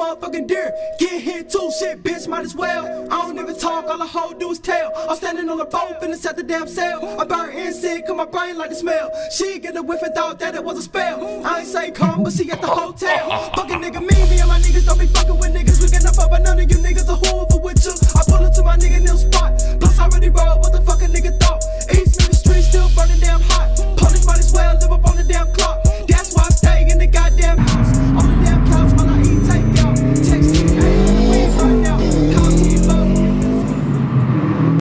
motherfucking deer. Get hit too, shit, bitch, might as well. I don't even talk, all the hoe do is tell. I'm standing on the boat, finna set the damn sail. I burn insect, cause my brain like the smell. She get a whiff and thought that it was a spell. I ain't say come, but she at the hotel. Fucking nigga me and my niggas don't be fucking with niggas. We get up, but none of you niggas are whoever with you. I pull up to my nigga new spot. Plus I already